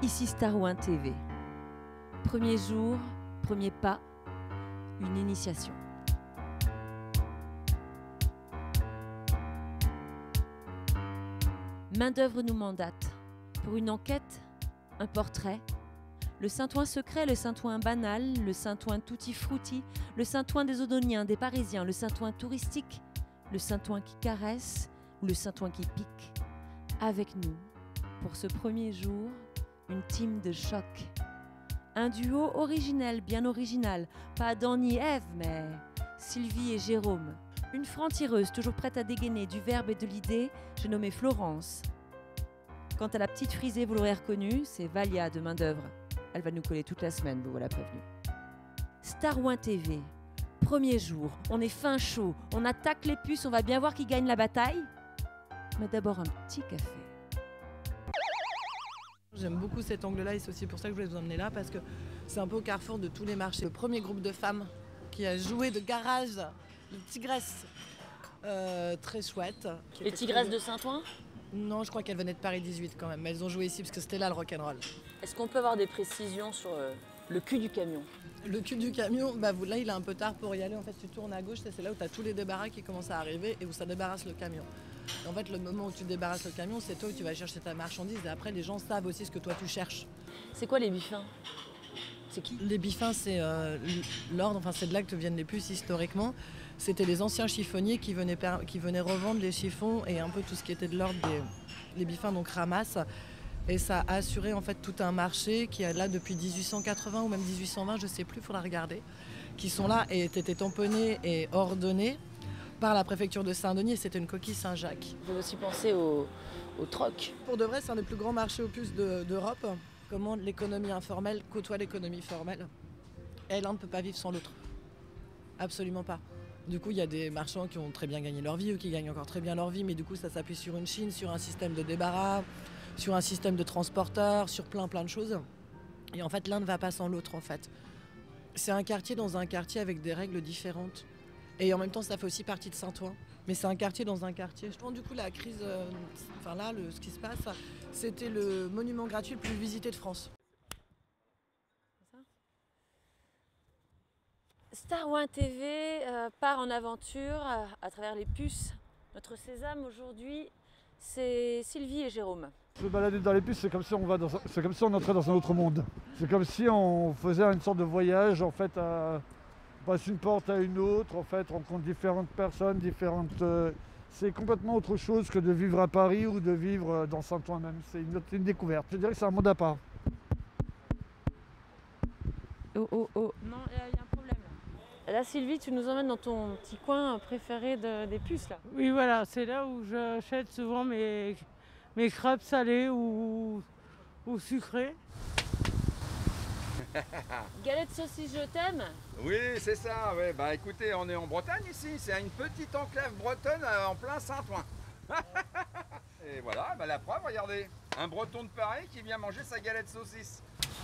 Ici Star1 TV. Premier jour, premier pas, une initiation. Main-d'œuvre nous mandate. Pour une enquête, un portrait. Le Saint-Ouen secret, le Saint-Ouen banal, le Saint-Ouen tutti-frutti, le Saint-Ouen des Odoniens, des Parisiens, le Saint-Ouen touristique, le Saint-Ouen qui caresse ou le Saint-Ouen qui pique. Avec nous, pour ce premier jour, une team de choc. Un duo originel, bien original. Pas Adam ni Ève, mais Sylvie et Jérôme. Une franc-tireuse, toujours prête à dégainer du verbe et de l'idée, j'ai nommé Florence. Quant à la petite frisée, vous l'aurez reconnue, c'est Valia de main-d'œuvre. Elle va nous coller toute la semaine, vous voilà prévenu. Star1 TV, premier jour, on est fin chaud, on attaque les puces, on va bien voir qui gagne la bataille. Mais d'abord un petit café. J'aime beaucoup cet angle-là et c'est aussi pour ça que je voulais vous emmener là parce que c'est un peu au carrefour de tous les marchés. Le premier groupe de femmes qui a joué de garage, de Tigresse, très chouette. Les Tigresses de Saint-Ouen ? Non, je crois qu'elles venaient de Paris 18 quand même, mais elles ont joué ici parce que c'était là le rock'n'roll. Est-ce qu'on peut avoir des précisions sur le cul du camion ? Le cul du camion, là il est un peu tard pour y aller. En fait, tu tournes à gauche, c'est là où tu as tous les débarras qui commencent à arriver et où ça débarrasse le camion. Et en fait, le moment où tu débarrasses le camion, c'est toi où tu vas chercher ta marchandise et après les gens savent aussi ce que toi tu cherches. C'est quoi les biffins ? C'est qui ? Les biffins, c'est l'ordre, enfin c'est de là que viennent les puces historiquement. C'était les anciens chiffonniers qui venaient revendre les chiffons et un peu tout ce qui était de l'ordre les biffins donc ramassent. Et ça a assuré en fait tout un marché qui est là depuis 1880 ou même 1820, je sais plus, il faudra regarder, qui sont là et étaient tamponnés et ordonnés par la préfecture de Saint-Denis. C'était une coquille Saint-Jacques. On peut aussi penser au troc. Pour de vrai, c'est un des plus grands marchés aux puces d'Europe. Comment l'économie informelle côtoie l'économie formelle. Et l'un ne peut pas vivre sans l'autre. Absolument pas. Du coup, il y a des marchands qui ont très bien gagné leur vie ou qui gagnent encore très bien leur vie, mais du coup, ça s'appuie sur une Chine, sur un système de débarras, sur un système de transporteurs, sur plein de choses. Et en fait, l'un ne va pas sans l'autre, en fait. C'est un quartier dans un quartier avec des règles différentes. Et en même temps, ça fait aussi partie de Saint-Ouen. Mais c'est un quartier dans un quartier. Je pense du coup, la crise, ce qui se passe, c'était le monument gratuit le plus visité de France. Star1 TV part en aventure à travers les puces. Notre sésame aujourd'hui, c'est Sylvie et Jérôme. Se balader dans les puces, c'est comme si on entrait dans un autre monde. C'est comme si on faisait une sorte de voyage, en fait, on passe d'une porte à une autre, en fait, rencontre différentes personnes, c'est complètement autre chose que de vivre à Paris ou de vivre dans Saint-Ouen même. C'est une découverte. Je dirais que c'est un monde à part. Oh. Non, il y a un problème là. Là, Sylvie, tu nous emmènes dans ton petit coin préféré des puces là. Oui, voilà, c'est là où j'achète souvent mes crêpes salées ou sucrées. Galette saucisse, je t'aime. Oui, c'est ça. Ouais. Bah écoutez, on est en Bretagne ici. C'est une petite enclave bretonne en plein Saint-Ouen. Et voilà, bah, la preuve, regardez. Un breton de Paris qui vient manger sa galette saucisse.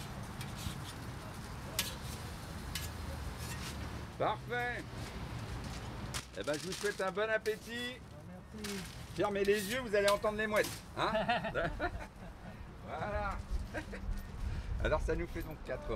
Parfait. Eh ben, je vous souhaite un bon appétit. Merci. Fermez les yeux, vous allez entendre les mouettes. Hein. Voilà. Alors ça nous fait donc 4 heures.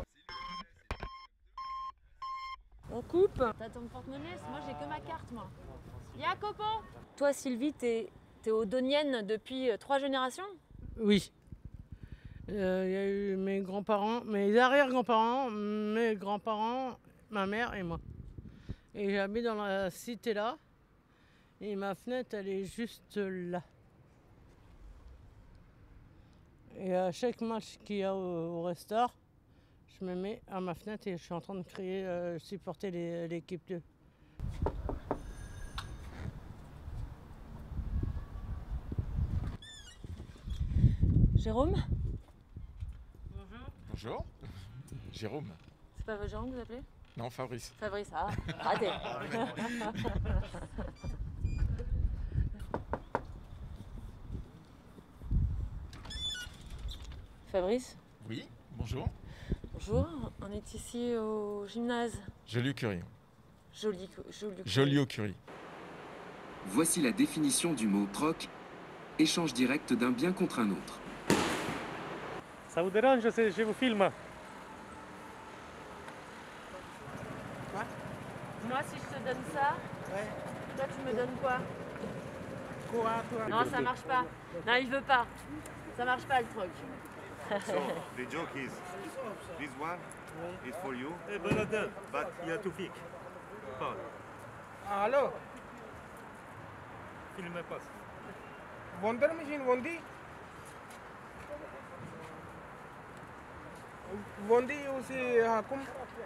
On coupe. T'as ton porte-monnaie? Moi j'ai que ma carte moi. Jacopo. Toi Sylvie, t'es odonienne depuis 3 générations? Oui. Il y a eu mes grands-parents, mes arrière-grands-parents, mes grands-parents, ma mère et moi. Et j'habite dans la cité là. Et ma fenêtre, elle est juste là. Et à chaque match qu'il y a au Restart, je me mets à ma fenêtre et je suis en train de supporter l'équipe 2. Jérôme? Bonjour. Bonjour, Jérôme. C'est pas Jérôme que vous appelez? Non, Fabrice. Fabrice, ah, raté. Fabrice? Oui, bonjour. Bonjour, on est ici au gymnase. Joliot-Curie. Joliot-Curie. Voici la définition du mot troc, échange direct d'un bien contre un autre. Ça vous dérange si je vous filme? Moi, si je te donne ça, Ouais. toi, tu me donnes quoi? Quoi, toi? Non, ça marche pas. Non, il veut pas. Ça marche pas, le truc. So the joke is, this one is for you, Eh, brother, but you have to fix. Paul, Hello, filme pas. Wonder machine Wondi? Wondi aussi Hakum?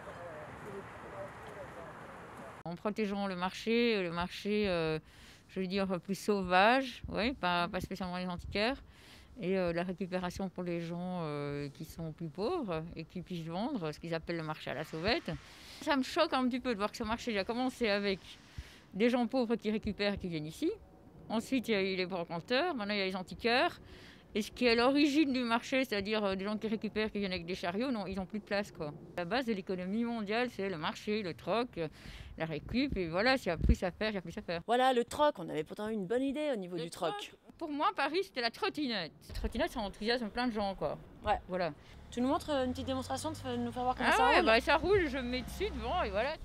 En protégeant le marché, je veux dire, plus sauvage, oui, pas spécialement les antiquaires, et la récupération pour les gens qui sont plus pauvres et qui puissent vendre, ce qu'ils appellent le marché à la sauvette. Ça me choque un petit peu de voir que ce marché a commencé avec des gens pauvres qui récupèrent et qui viennent ici. Ensuite, il y a eu les brocanteurs, maintenant il y a les antiquaires. Et ce qui est à l'origine du marché, c'est-à-dire des gens qui récupèrent, qui viennent avec des chariots, non, ils n'ont plus de place, quoi. La base de l'économie mondiale, c'est le marché, le troc, la récup, et voilà, s'il n'y a plus à faire, il n'y a plus à faire. Voilà, le troc. On avait pourtant une bonne idée au niveau du troc. Pour moi, Paris, c'était la trottinette. La trottinette, ça enthousiasme plein de gens, quoi. Ouais. Voilà. Tu nous montres une petite démonstration, de nous faire voir comment Ah ça ouais, roule? bah ça roule, je me mets dessus devant, et voilà.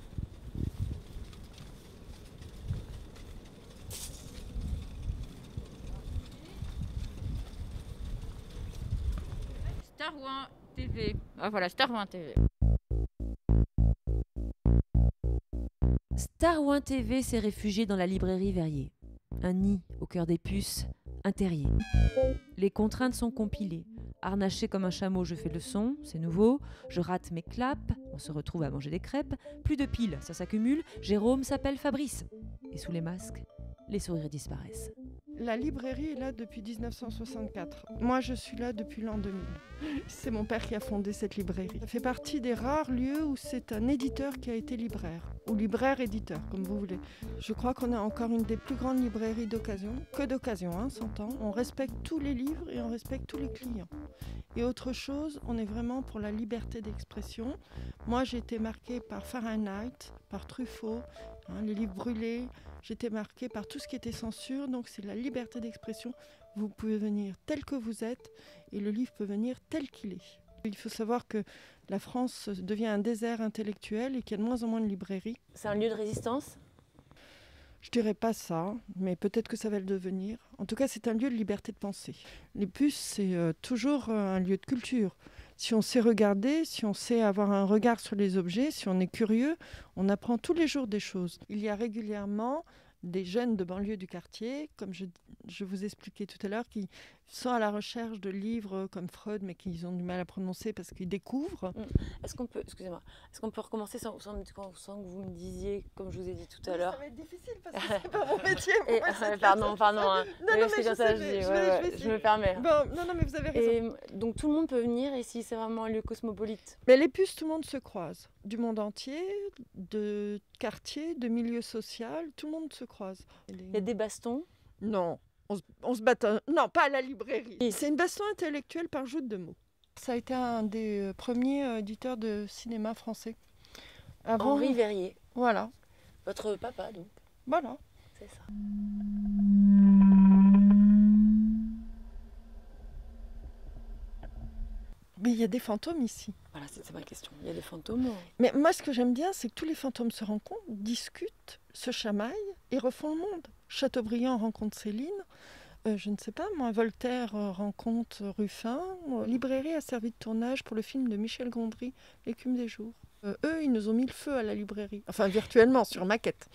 Star One TV. Ah voilà, Star One TV. Star One TV s'est réfugié dans la librairie Verrier. Un nid au cœur des puces, un terrier. Les contraintes sont compilées. Harnaché comme un chameau, je fais le son, c'est nouveau. Je rate mes claps, on se retrouve à manger des crêpes. Plus de piles, ça s'accumule. Jérôme s'appelle Fabrice. Et sous les masques, les sourires disparaissent. La librairie est là depuis 1964. Moi, je suis là depuis l'an 2000. C'est mon père qui a fondé cette librairie. Ça fait partie des rares lieux où c'est un éditeur qui a été libraire, ou libraire-éditeur, comme vous voulez. Je crois qu'on a encore une des plus grandes librairies d'occasion, que d'occasion, hein, s'entend. On respecte tous les livres et on respecte tous les clients. Et autre chose, on est vraiment pour la liberté d'expression. Moi, j'ai été marquée par Fahrenheit, par Truffaut, les livres brûlés. J'étais marquée par tout ce qui était censure, donc c'est la liberté d'expression. Vous pouvez venir tel que vous êtes et le livre peut venir tel qu'il est. Il faut savoir que la France devient un désert intellectuel et qu'il y a de moins en moins de librairies. C'est un lieu de résistance? Je dirais pas ça, mais peut-être que ça va le devenir. En tout cas, c'est un lieu de liberté de pensée. Les puces, c'est toujours un lieu de culture. Si on sait regarder, si on sait avoir un regard sur les objets, si on est curieux, on apprend tous les jours des choses. Il y a régulièrement des jeunes de banlieue du quartier, comme je vous expliquais tout à l'heure, qui sont à la recherche de livres comme Freud, mais qu'ils ont du mal à prononcer parce qu'ils découvrent. Est-ce qu'on peut, excusez-moi, est-ce qu'on peut recommencer sans que vous me disiez, comme je vous ai dit tout à l'heure? Ça va être difficile parce que c'est pas mon métier. Pardon. Hein. Non, mais je me permets. Bon, non, mais vous avez raison. Et donc tout le monde peut venir ici, c'est vraiment un lieu cosmopolite. Mais les puces, tout le monde se croise. Du monde entier, de quartier, de milieu social, tout le monde se croise. Il y a des bastons? Non. On se bat. Non, pas à la librairie. C'est une baston intellectuelle par joute de mots. Ça a été un des premiers éditeurs de cinéma français. Henri Verrier. Voilà. Votre papa, donc. Voilà. C'est ça. Mais il y a des fantômes ici. Voilà, c'est ma question. Il y a des fantômes. Mais moi, ce que j'aime bien, c'est que tous les fantômes se rencontrent, discutent, se chamaillent et refont le monde. Chateaubriand rencontre Céline. Je ne sais pas, moi, Voltaire rencontre Ruffin. Librairie a servi de tournage pour le film de Michel Gondry, L'écume des jours. Eux, ils nous ont mis le feu à la librairie. Enfin, virtuellement, sur maquette.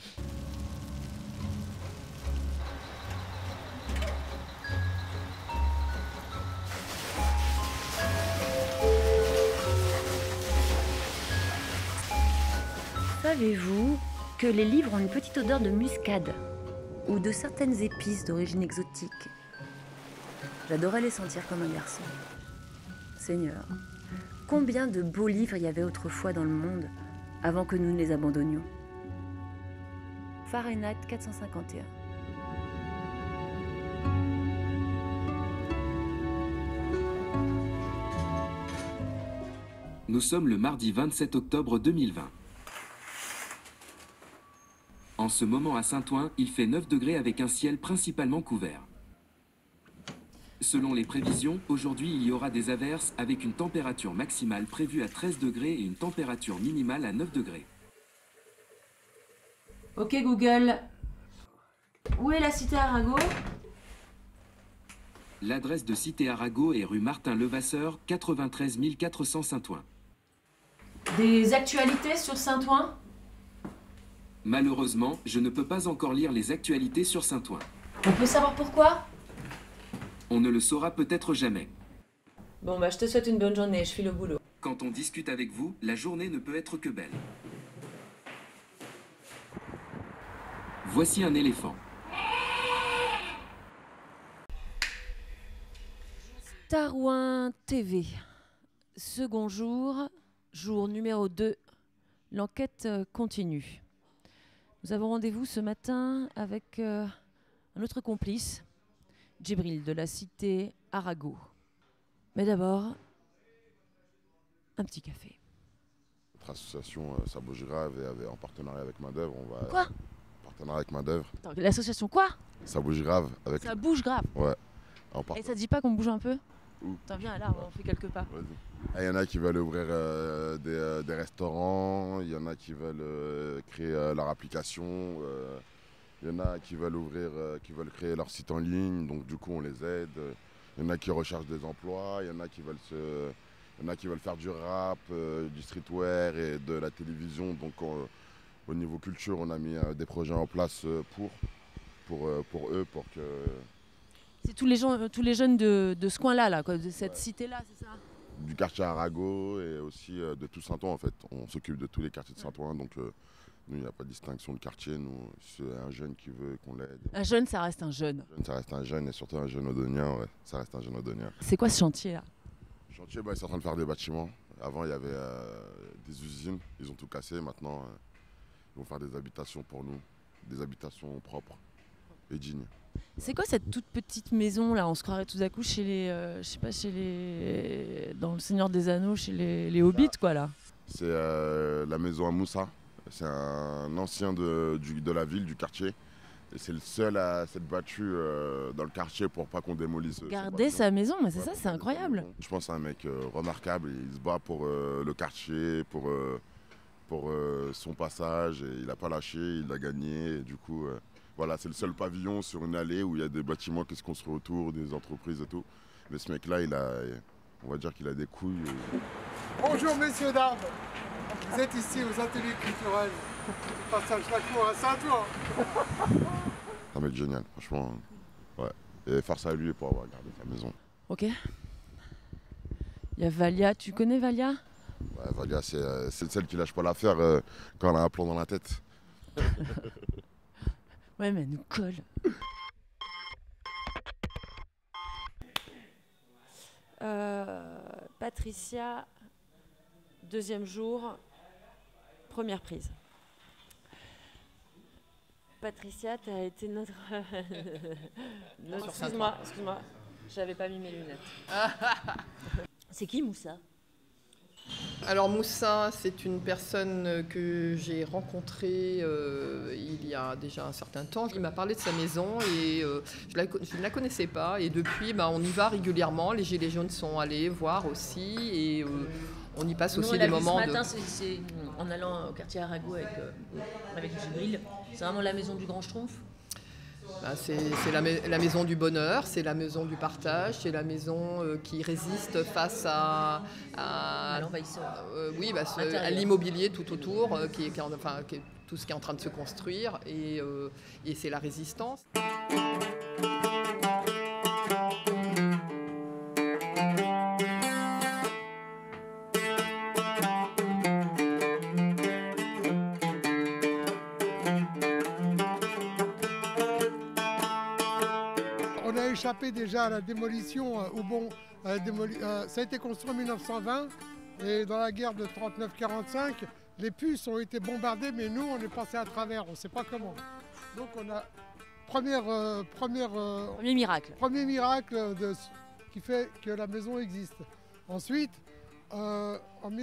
Savez-vous que les livres ont une petite odeur de muscade ou de certaines épices d'origine exotique? J'adorais les sentir comme un garçon. Seigneur, combien de beaux livres il y avait autrefois dans le monde avant que nous ne les abandonnions? Fahrenheit 451. Nous sommes le mardi 27 octobre 2020. En ce moment à Saint-Ouen, il fait 9 degrés avec un ciel principalement couvert. Selon les prévisions, aujourd'hui il y aura des averses avec une température maximale prévue à 13 degrés et une température minimale à 9 degrés. Ok Google, où est la cité Arago? L'adresse de Cité Arago est rue Martin Levasseur, 93 400 Saint-Ouen. Des actualités sur Saint-Ouen? Malheureusement, je ne peux pas encore lire les actualités sur Saint-Ouen. On peut savoir pourquoi? On ne le saura peut-être jamais. Bon bah je te souhaite une bonne journée, je file au boulot. Quand on discute avec vous, la journée ne peut être que belle. Voici un éléphant. Tarouin TV, second jour, jour numéro 2, l'enquête continue. Nous avons rendez-vous ce matin avec un autre complice, Djibril de la cité Arago. Mais d'abord, un petit café. Notre association Sabot Girave est en partenariat avec Main d'œuvre. Quoi? En partenariat avec Main d'œuvre. L'association quoi? Sabot Girave avec. Ça bouge grave. Ouais. Et ça te dit pas qu'on bouge un peu? Où? T'en viens là, on fait quelques pas. Il y en a qui veulent ouvrir des restaurants, il y en a qui veulent créer leur application, il y en a qui veulent créer leur site en ligne, donc du coup on les aide. Il y en a qui recherchent des emplois, il y en a qui veulent faire du rap, du streetwear et de la télévision. Donc au niveau culture, on a mis des projets en place pour eux, pour que... C'est tous les jeunes de ce coin-là, quoi, de cette cité-là, c'est ça? Du quartier Arago et aussi de tout Saint-Ouen en fait. On s'occupe de tous les quartiers de Saint-Ouen, donc nous, il n'y a pas de distinction de quartier. Nous, c'est un jeune qui veut qu'on l'aide. Un jeune, ça reste un jeune. Ça reste un jeune et surtout un jeune odonien, ouais. Ça reste un jeune odonien. C'est quoi ce chantier-là? Le chantier, ils sont en train de faire des bâtiments. Avant, il y avait des usines, ils ont tout cassé. Maintenant, ils vont faire des habitations pour nous, des habitations propres et dignes. C'est quoi cette toute petite maison là? On se croirait tout à coup chez les, dans le Seigneur des Anneaux, chez les Hobbits quoi là. C'est la maison à Moussa. C'est un ancien de la ville, du quartier. Et c'est le seul à s'être battu dans le quartier pour pas qu'on démolisse. Garder sa maison, mais c'est ça, c'est incroyable. Je pense que c'est un mec remarquable. Il se bat pour le quartier, pour son passage. Et il n'a pas lâché, il a gagné. Et du coup. Voilà, c'est le seul pavillon sur une allée où il y a des bâtiments qui se construisent autour, des entreprises et tout. Mais ce mec-là, on va dire qu'il a des couilles. Bonjour messieurs, dames. Vous êtes ici aux ateliers culturels du passage Lacour à Saint-Ouen. Un mec génial, franchement. Ouais. Et force à lui pour avoir gardé sa maison. Ok. Il y a Valia, tu connais Valia? Ouais, Valia, c'est celle qui lâche pas l'affaire quand elle a un plomb dans la tête. Ouais, mais elle nous colle. Patricia, deuxième jour, première prise. Patricia, tu as été notre... Excuse-moi, j'avais pas mis mes lunettes. C'est qui Moussa? Alors Moussa, c'est une personne que j'ai rencontrée il y a déjà un certain temps. Il m'a parlé de sa maison et je ne la connaissais pas. Et depuis, on y va régulièrement. Les Gilets jaunes sont allés voir aussi et on y passe aussi des moments. Ce matin, c'est en allant au quartier Arago avec Djibril. C'est vraiment la maison du Grand Schtroumpf. C'est la maison du bonheur, c'est la maison du partage, c'est la maison qui résiste face à l'envahisseur. À l'immobilier tout autour, tout ce qui est en train de se construire, et c'est la résistance. Échappé déjà à la démolition, ça a été construit en 1920 et dans la guerre de 39-45, les puces ont été bombardées, mais nous on est passé à travers, on ne sait pas comment. Donc on a premier miracle. Premier miracle qui fait que la maison existe. Ensuite, en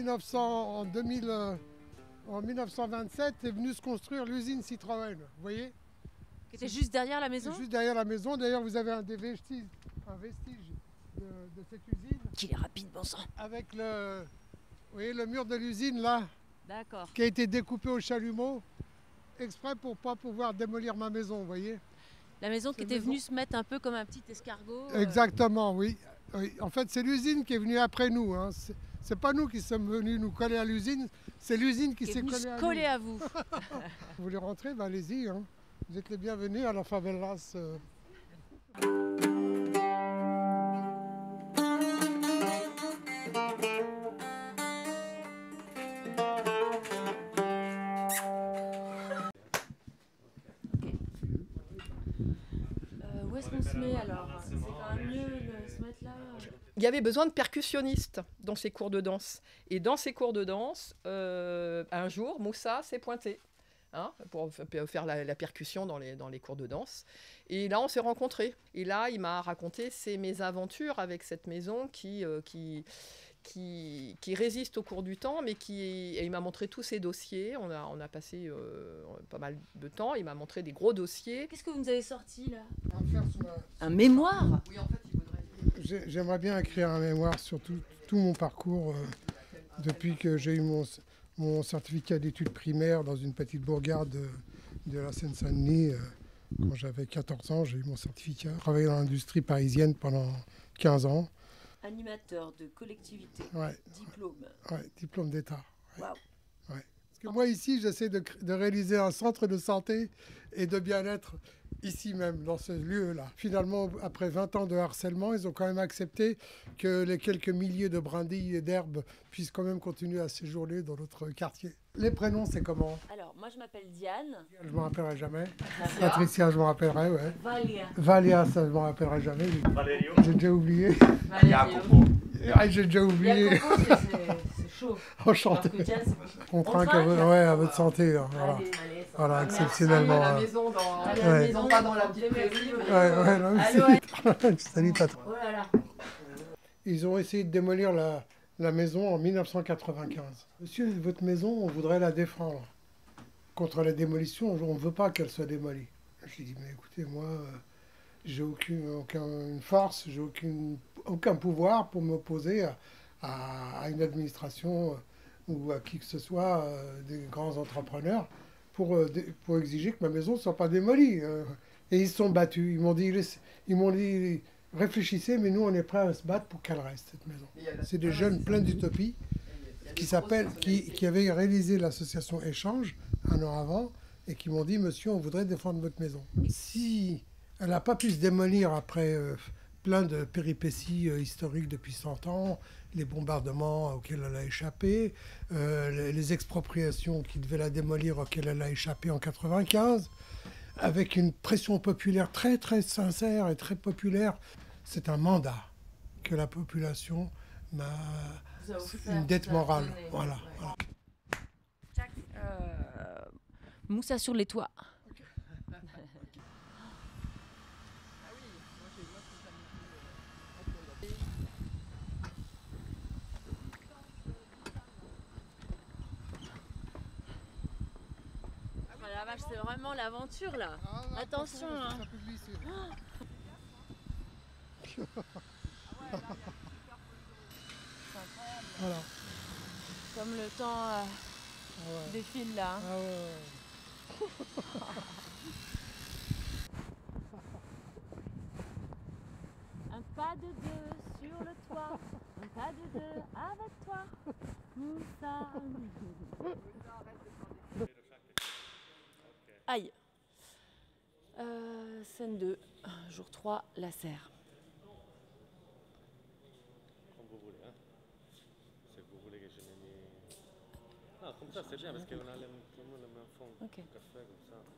1927 est venue se construire l'usine Citroën, vous voyez? Qui était juste derrière la maison? Juste derrière la maison. D'ailleurs, vous avez un des un vestige de cette usine. Qu'il est rapide, bon sang. Avec le, vous voyez, le mur de l'usine là, D'accord. qui a été découpé au chalumeau, exprès pour ne pas pouvoir démolir ma maison, vous voyez. La maison qui était venue se mettre un peu comme un petit escargot. Exactement, oui. Oui. En fait, c'est l'usine qui est venue après nous. Hein. C'est pas nous qui sommes venus nous coller à l'usine, c'est l'usine qui s'est collée à nous. Vous. Vous voulez rentrer, ben allez-y. Hein. Vous êtes les bienvenus à la favelas. Où est-ce qu'on se met alors? C'est quand même mieux de se mettre là. Il y avait besoin de percussionnistes dans ces cours de danse. Et dans ces cours de danse, un jour, Moussa s'est pointé pour faire la percussion dans les cours de danse. Et là, on s'est rencontrés. Et là, il m'a raconté ses mésaventures avec cette maison qui résiste au cours du temps, mais et il m'a montré tous ses dossiers. On a passé pas mal de temps. Il m'a montré des gros dossiers. Qu'est-ce que vous nous avez sorti là? Un mémoire? Oui, en fait, il voudrait... J'aimerais bien écrire un mémoire sur tout mon parcours depuis que j'ai eu mon certificat d'études primaires dans une petite bourgade de la Seine-Saint-Denis. Quand j'avais 14 ans, j'ai eu mon certificat. J'ai travaillé dans l'industrie parisienne pendant 15 ans. Animateur de collectivité, Ouais. diplôme. Ouais, diplôme d'État. Waouh. Ouais. Parce que moi ici, j'essaie de réaliser un centre de santé et de bien-être ici même, dans ce lieu-là. Finalement, après 20 ans de harcèlement, ils ont quand même accepté que les quelques milliers de brindilles et d'herbes puissent quand même continuer à séjourner dans notre quartier. Les prénoms, c'est comment? Alors, moi je m'appelle Diane. Je ne me rappellerai jamais. Patricia. Patricia, je me rappellerai, ouais. Valia. Valia, ça, je ne me rappellerai jamais. Valerio. J'ai déjà oublié. Jacopo. Ah, j'ai déjà oublié. Jacopo, c'est chaud. Enchanté. Alors que Diane, c'est- On trinque à votre santé. Là. Voilà, Allez, voilà merci. exceptionnellement. À la maison, Ouais. non pas dans la petite prairie. Ouais, non, mais Allô, salut, patron. Oh là là. Ils ont essayé de démolir la maison en 1995. Monsieur, votre maison, on voudrait la défendre. Contre la démolition, on ne veut pas qu'elle soit démolie. J'ai dit, mais écoutez, moi, j'ai aucune force, j'ai aucun pouvoir pour m'opposer à une administration ou à qui que ce soit, des grands entrepreneurs, pour exiger que ma maison ne soit pas démolie. Et ils se sont battus. Ils m'ont dit, réfléchissez, mais nous, on est prêts à se battre pour qu'elle reste, cette maison. C'est des jeunes pleins d'utopie qui avaient réalisé l'association Échange un an avant et qui m'ont dit, monsieur, on voudrait défendre votre maison. Si elle n'a pas pu se démolir après plein de péripéties historiques depuis 100 ans, les bombardements auxquels elle a échappé, les expropriations qui devaient la démolir auxquelles elle a échappé en 95, avec une pression populaire très très sincère et très populaire. C'est un mandat que la population m'a... une dette morale. Voilà. Moussa sur les toits. Oh la vache, c'est vraiment l'aventure là. Attention hein. Voilà. Comme le temps défile là. Ah ouais. Un pas de deux sur le toit, un pas de deux avec toi, Moussa. Aïe. Scène 2, jour 3, la serre. Comme vous voulez, hein. Si vous voulez que je me mette... Ah, comme ça c'est bien parce qu'on a le même fond. Ok. Café, comme ça.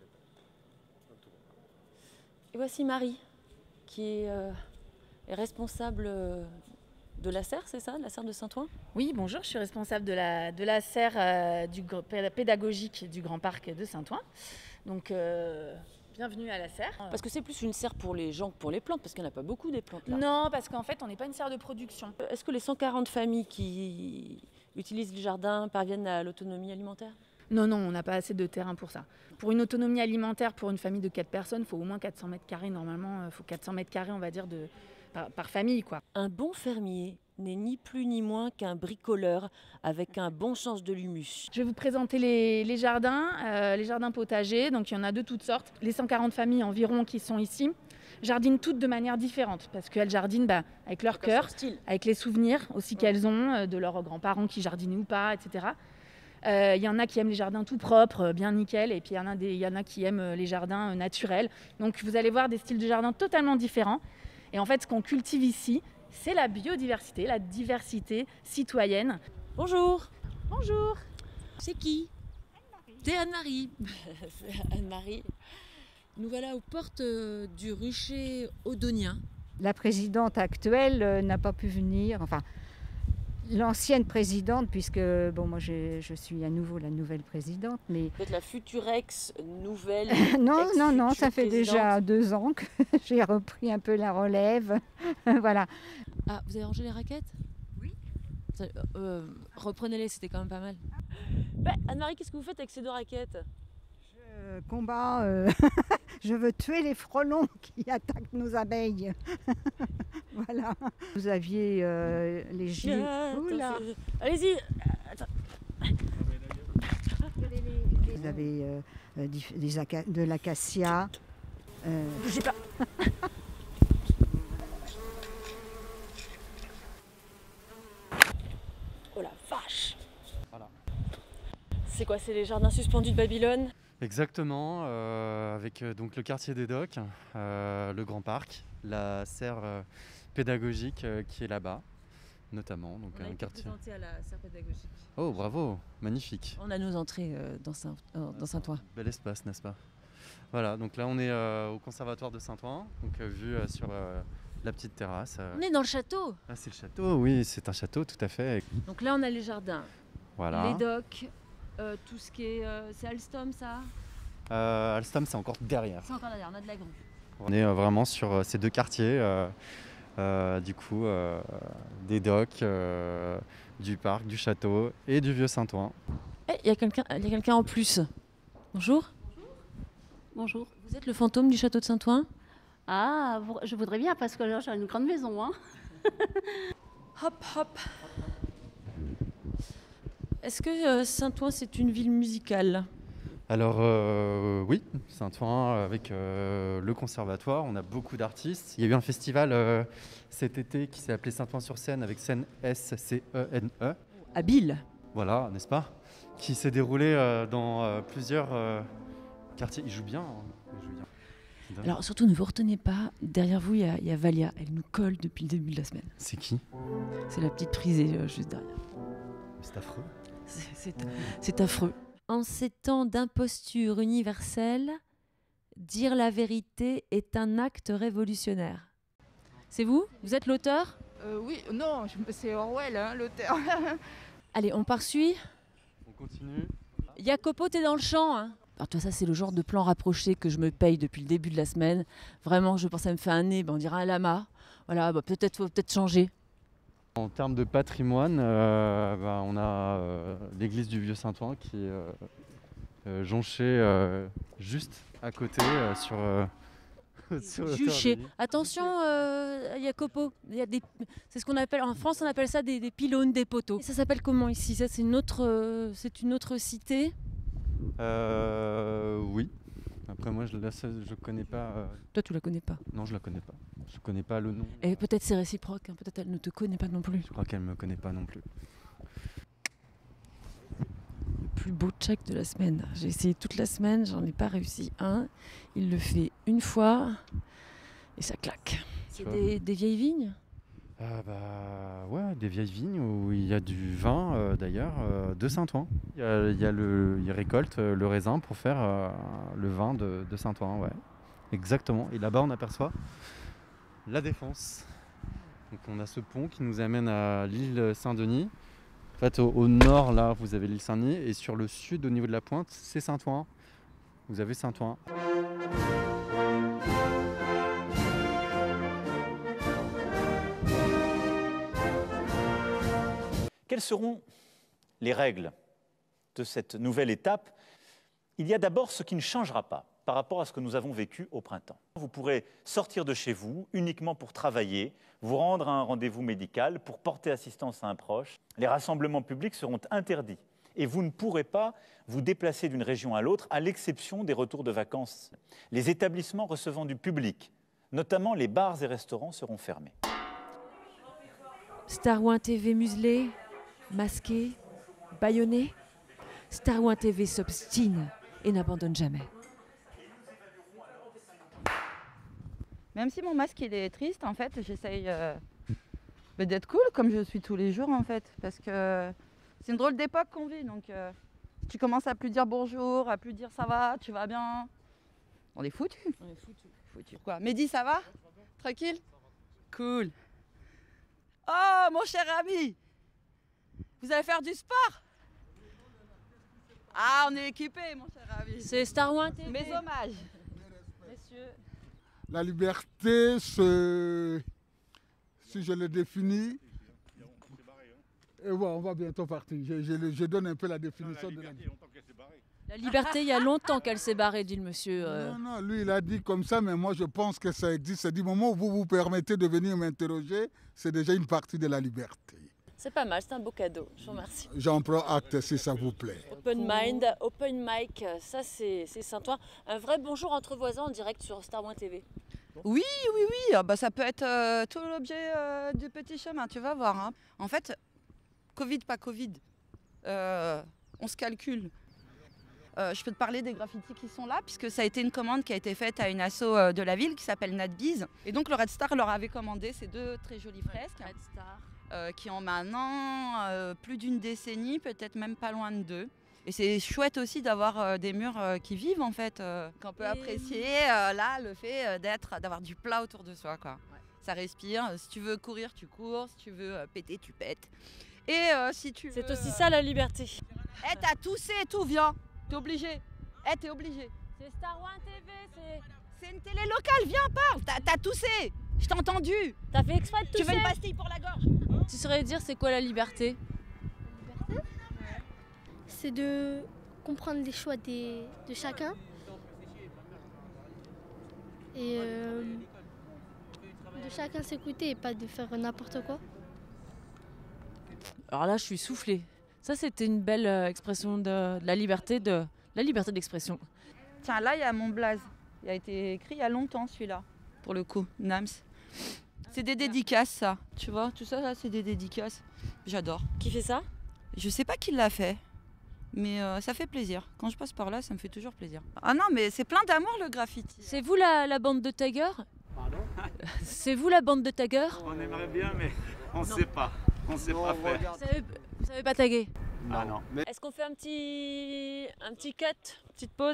Et voici Marie, qui est responsable de la serre, c'est ça, de la serre de Saint-Ouen? Oui, bonjour, je suis responsable de la serre pédagogique du Grand Parc de Saint-Ouen. Donc, bienvenue à la serre. Parce que c'est plus une serre pour les gens que pour les plantes, parce qu'il n'y en a pas beaucoup des plantes là. Non, parce qu'en fait, on n'est pas une serre de production. Est-ce que les 140 familles qui utilisent le jardin parviennent à l'autonomie alimentaire? Non, non, on n'a pas assez de terrain pour ça. Pour une autonomie alimentaire, pour une famille de 4 personnes, il faut au moins 400 mètres carrés. Normalement, il faut 400 mètres carrés, on va dire, par famille, quoi. Un bon fermier n'est ni plus ni moins qu'un bricoleur avec un bon sens de l'humus. Je vais vous présenter les jardins potagers. Donc il y en a de toutes sortes. Les 140 familles environ qui sont ici jardinent toutes de manière différente parce qu'elles jardinent avec leur cœur, avec les souvenirs aussi qu'elles ont de leurs grands-parents qui jardinaient ou pas, etc. Il y en a qui aiment les jardins tout propres, bien nickel, et puis il y en a qui aiment les jardins naturels. Donc vous allez voir des styles de jardin totalement différents. Et en fait, ce qu'on cultive ici, c'est la biodiversité, la diversité citoyenne. Bonjour. Bonjour. C'est qui? C'est Anne-Marie. C'est Anne-Marie. Nous voilà aux portes du rucher Audonien. La présidente actuelle n'a pas pu venir, enfin l'ancienne présidente, puisque bon, moi je suis à nouveau la nouvelle présidente, mais Peut-être la future nouvelle. non, ça fait déjà 2 ans que j'ai repris un peu la relève, voilà. Ah, vous avez rangé les raquettes? Oui. Reprenez-les, c'était quand même pas mal. Anne-Marie, qu'est-ce que vous faites avec ces 2 raquettes? Combat, je veux tuer les frelons qui attaquent nos abeilles. Voilà. Vous aviez les gilets. Oula. Allez-y. Vous avez de l'acacia. Bougez pas. Oh la vache. Voilà. C'est quoi? C'est les jardins suspendus de Babylone? Exactement, avec donc le quartier des Docks, le Grand Parc, la serre pédagogique qui est là-bas, notamment. Donc On a un été quartier. présenté à la serre pédagogique. Oh, bravo, magnifique. On a nos entrées dans Saint-Ouen. Bel espace, n'est-ce pas? Voilà, donc là on est au conservatoire de Saint-Ouen, donc vue sur la petite terrasse. On est dans le château. Ah, c'est le château, oui, c'est un château, tout à fait. Donc là on a les jardins, Voilà. les docks, tout ce qui est... c'est Alstom ça? Alstom, c'est encore derrière. C'est encore derrière, on a de la grue. On est vraiment sur ces 2 quartiers, du coup, des docks, du parc, du château et du vieux Saint-Ouen. Il y a quelqu'un en plus. Bonjour. Bonjour. Vous êtes le fantôme du château de Saint-Ouen? Ah, je voudrais bien parce que là j'ai une grande maison. Hein. Hop, hop. Est-ce que Saint-Ouen c'est une ville musicale? Alors oui, Saint-Ouen avec le conservatoire, on a beaucoup d'artistes. Il y a eu un festival cet été qui s'est appelé Saint-Ouen-sur-Scène avec scène S-C-E-N-E. Habile. Voilà, n'est-ce pas? Qui s'est déroulé dans plusieurs quartiers. Il joue bien. Il joue bien. Alors surtout ne vous retenez pas, derrière vous il y a Valia, elle nous colle depuis le début de la semaine. C'est qui? C'est la petite prisée juste derrière. C'est affreux. C'est affreux. En ces temps d'imposture universelle, dire la vérité est un acte révolutionnaire. C'est vous? Vous êtes l'auteur? Oui, non, c'est Orwell, hein, l'auteur. Allez, on poursuit. On continue. Jacopo, t'es dans le champ, hein? Alors toi, ça c'est le genre de plan rapproché que je me paye depuis le début de la semaine. Vraiment, je pense que ça me fait un nez, on dirait un lama. Voilà, peut-être faut changer. En termes de patrimoine, on a l'église du Vieux Saint-Ouen qui est jonchée juste à côté sur Juché. Attention, Jacopo, c'est ce qu'on appelle, en France on appelle ça des pylônes, des poteaux. Et ça s'appelle comment ici? Ça c'est une autre cité? Oui. Après moi je connais pas. Toi tu la connais pas? Non, je la connais pas. Je connais pas le nom. Et peut-être c'est réciproque, hein. Peut-être elle ne te connaît pas non plus. Je crois qu'elle me connaît pas non plus. Le plus beau check de la semaine. J'ai essayé toute la semaine, j'en ai pas réussi un. Il le fait une fois et ça claque. C'est des vieilles vignes? Ouais, des vieilles vignes où il y a du vin d'ailleurs de Saint-Ouen. Il récolte le raisin pour faire le vin de Saint-Ouen, ouais. Exactement. Et là-bas on aperçoit la Défense. Donc on a ce pont qui nous amène à l'île Saint-Denis. En fait au nord là vous avez l'île Saint-Denis et sur le sud au niveau de la pointe c'est Saint-Ouen. Vous avez Saint-Ouen. Quelles seront les règles de cette nouvelle étape, il y a d'abord ce qui ne changera pas par rapport à ce que nous avons vécu au printemps. Vous pourrez sortir de chez vous uniquement pour travailler, vous rendre à un rendez-vous médical, pour porter assistance à un proche. Les rassemblements publics seront interdits et vous ne pourrez pas vous déplacer d'une région à l'autre, à l'exception des retours de vacances. Les établissements recevant du public, notamment les bars et restaurants, seront fermés. Star One TV muselé, masqué, bâillonné. Star One TV s'obstine et n'abandonne jamais. Même si mon masque il est triste, en fait, j'essaye d'être cool comme je suis tous les jours en fait. Parce que c'est une drôle d'époque qu'on vit. Donc si tu commences à plus dire bonjour, à plus dire ça va, tu vas bien, on est foutu. On est foutu. Quoi. Mehdi, ça va? Tranquille? Cool. Oh mon cher ami, vous allez faire du sport? Ah, on est équipés, mon cher ami. C'est Star One TV. Mes hommages. Messieurs. La liberté, si je le définis, et voilà, on va bientôt partir. Je donne un peu la définition de la liberté. La liberté, il y a longtemps qu'elle s'est barrée, dit le monsieur. Non, lui, il a dit comme ça, mais moi, je pense que ça existe. C'est du moment où vous vous permettez de venir m'interroger, c'est déjà une partie de la liberté. C'est pas mal, c'est un beau cadeau. Je vous remercie. J'en prends acte si ça vous plaît. Open Mind, Open Mic, ça c'est Saint-Ouen. Un vrai bonjour entre voisins en direct sur Star One TV. Oui, oui, oui, ah bah, ça peut être tout l'objet du petit chemin, tu vas voir. Hein. En fait, Covid, pas Covid, on se calcule. Je peux te parler des graffitis qui sont là, puisque ça a été une commande qui a été faite à une asso de la ville qui s'appelle Natbiz. Et donc le Red Star leur avait commandé ces deux très jolies fresques. Red Star. Qui ont maintenant plus d'une décennie, peut-être même pas loin de 2. Et c'est chouette aussi d'avoir des murs qui vivent en fait, qu'on peut apprécier là le fait d'avoir du plat autour de soi quoi. Ouais. Ça respire. Si tu veux courir, tu cours. Si tu veux péter, tu pètes. Et si tu c'est aussi ça la liberté. Eh, t'as toussé et tout, viens. T'es obligé. Eh, t'es obligé. C'est Star One TV, c'est une télé locale. Viens, parle. T'as toussé. Je t'ai entendu. T'as fait exprès de tousser. Tu veux une pastille pour la gorge? Tu saurais dire c'est quoi la liberté? C'est de comprendre les choix de chacun et de chacun s'écouter et pas de faire n'importe quoi. Alors là, je suis soufflée. Ça, c'était une belle expression de la liberté d'expression. Tiens, là, il y a mon blaze. Il a été écrit il y a longtemps, celui-là, pour le coup, Nams. C'est des dédicaces, ça. Tu vois, tout ça, là, c'est des dédicaces. J'adore. Qui fait ça? Je sais pas qui l'a fait, mais ça fait plaisir. Quand je passe par là, ça me fait toujours plaisir. Ah non, mais c'est plein d'amour, le graffiti. C'est vous la bande de taggers? Pardon? C'est vous la bande de taggers? On aimerait bien, mais on ne sait pas. On ne sait pas faire. Vous savez pas taguer? Ah non. Mais... Est-ce qu'on fait un petit cut, une petite pause?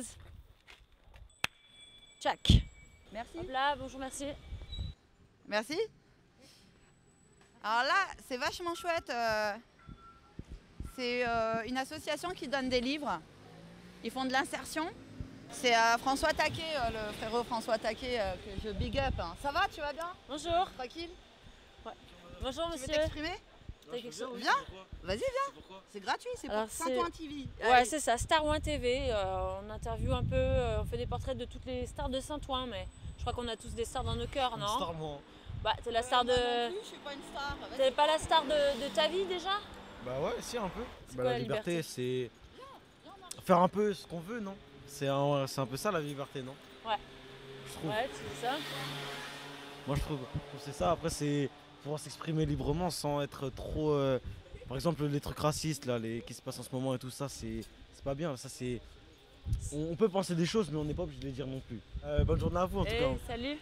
Tchac. Merci. Hop là, bonjour, merci. Merci. Alors là, c'est vachement chouette. C'est une association qui donne des livres. Ils font de l'insertion. C'est François Taquet, le frérot François Taquet, que je big up. Hein. Ça va, tu vas bien? Bonjour. Tranquille? Ouais. Bonjour, monsieur. Tu veux t'exprimer? Viens, vas-y, viens. C'est gratuit, c'est pour Saint-Ouen TV. Ouais, c'est ça, Star One TV. On interviewe un peu, on fait des portraits de toutes les stars de Saint-Ouen, mais je crois qu'on a tous des stars dans nos cœurs, non? Star, moi. Bah, t'es la star de. Non plus, je suis pas une star. T'es pas la star de ta vie déjà? Bah ouais, si, un peu. Bah, la liberté, c'est faire un peu ce qu'on veut, non? C'est un peu ça la liberté, non? Ouais. Je trouve. Ouais, c'est ça. Moi je trouve que c'est ça. Après, c'est pouvoir s'exprimer librement sans être trop. Par exemple, les trucs racistes là, qui se passent en ce moment et tout ça, c'est pas bien. Ça, c'est. On peut penser des choses, mais on n'est pas obligé de les dire non plus. Bonne journée à vous en tout cas. Salut.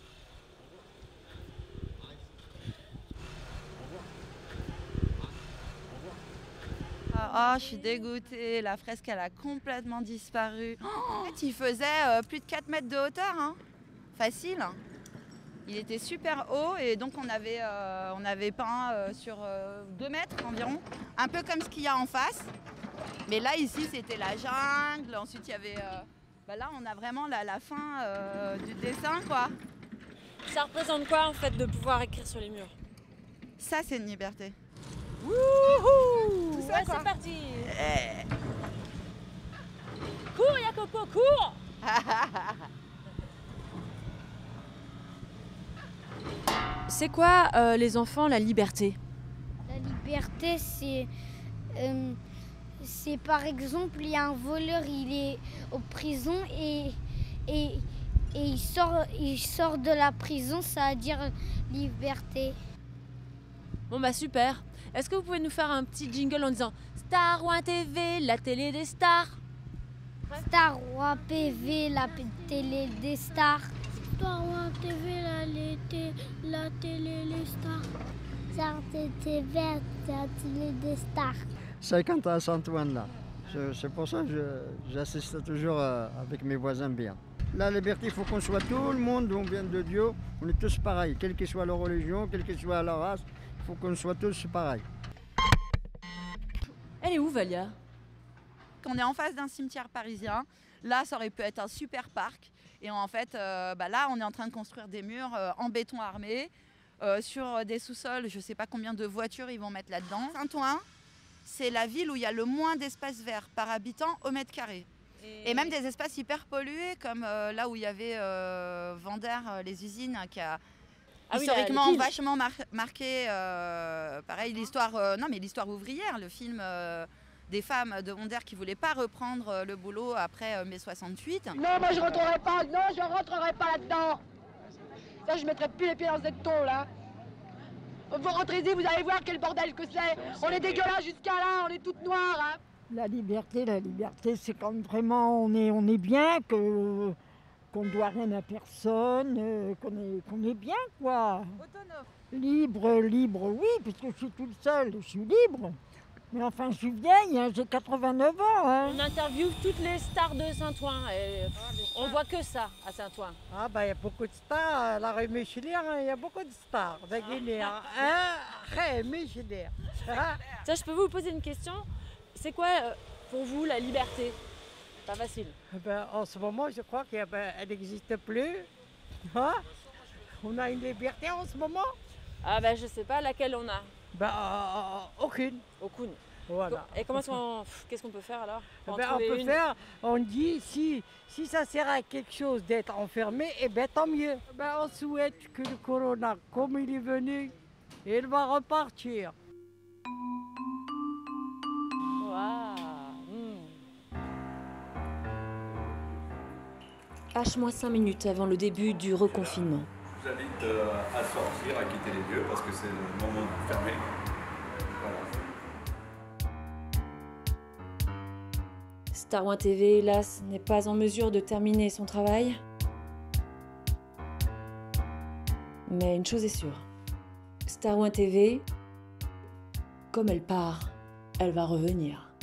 Ah, je suis dégoûtée, la fresque elle a complètement disparu. En fait, il faisait plus de 4 mètres de hauteur, hein. Facile. Il était super haut et donc on avait peint sur 2 mètres environ, un peu comme ce qu'il y a en face. Mais là, ici, c'était la jungle. Ensuite, il y avait... là, on a vraiment la fin du dessin, quoi. Ça représente quoi, en fait, de pouvoir écrire sur les murs? Ça, c'est une liberté. Wouhou! Tout ça, ouais, c'est parti. Cours, Jacopo, cours. C'est quoi, les enfants, la liberté? La liberté, c'est par exemple, il y a un voleur, il est en prison et il sort de la prison, ça veut dire liberté. Bon bah super. Est-ce que vous pouvez nous faire un petit jingle en disant Star One TV, la télé des stars? Star One TV, la télé des stars. Star One TV, la télé des stars. Star TV, la télé des stars. 50 à Saint-Ouen là. C'est pour ça que j'assiste toujours avec mes voisins bien. La liberté, il faut qu'on soit tout le monde, on vient de Dieu, on est tous pareils, quelle que soit leur religion, quelle que soit leur race, il faut qu'on soit tous pareils. Elle est où, Valia? On est en face d'un cimetière parisien. Là, ça aurait pu être un super parc. Et en fait, là, on est en train de construire des murs en béton armé. Sur des sous-sols, je ne sais pas combien de voitures ils vont mettre là-dedans. Saint-Ouen, c'est la ville où il y a le moins d'espace vert par habitant au mètre carré. Et même des espaces hyper pollués, comme là où il y avait Vendère, les usines, qui a historiquement vachement marqué, pareil, l'histoire l'histoire ouvrière, le film des femmes de Vendère qui ne voulaient pas reprendre le boulot après mai 68. Non, moi je rentrerai pas, là-dedans. Ça, je mettrai plus les pieds dans cette tôle, là. Vous rentrez y, vous allez voir quel bordel que c'est. On est dégueulasse jusqu'à là, on est toutes noires, hein. La liberté, c'est quand vraiment on est bien, qu'on ne doit rien à personne, qu'on est bien, quoi. Autonome. Libre, oui, parce que je suis toute seule, je suis libre. Mais enfin, je suis vieille, hein, j'ai 89 ans. Hein. On interviewe toutes les stars de Saint-Ouen et on voit que ça à Saint-Ouen. Ah bah il y a beaucoup de stars, la rue Michelière, il y a beaucoup de stars. Michelière. Tiens, je peux vous poser une question? C'est quoi pour vous la liberté? Pas facile. En ce moment, je crois qu'elle n'existe plus. Hein? On a une liberté en ce moment? Ah je sais pas, laquelle on a? Aucune. Aucune. Voilà. Et qu'est-ce qu'on peut faire alors? On dit si ça sert à quelque chose d'être enfermé, tant mieux. On souhaite que le corona, comme il est venu, il va repartir. H-5 minutes avant le début du reconfinement. Je vous invite à sortir, à quitter les lieux parce que c'est le moment de fermer. Star One TV, hélas, n'est pas en mesure de terminer son travail. Mais une chose est sûre, Star One TV, comme elle part, elle va revenir.